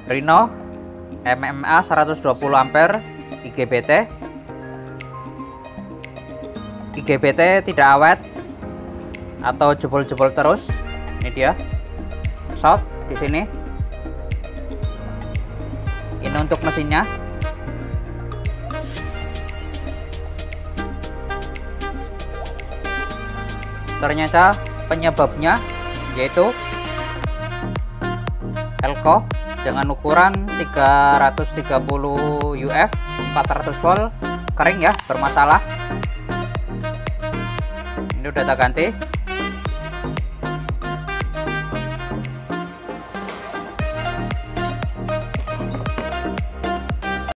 Rhino MMA 120 ampere IGBT tidak awet atau jebol-jebol terus. Ini dia short di sini. Ini untuk mesinnya. Ternyata penyebabnya yaitu elko dengan ukuran 330 UF 400 volt kering ya, bermasalah. Ini udah tak ganti.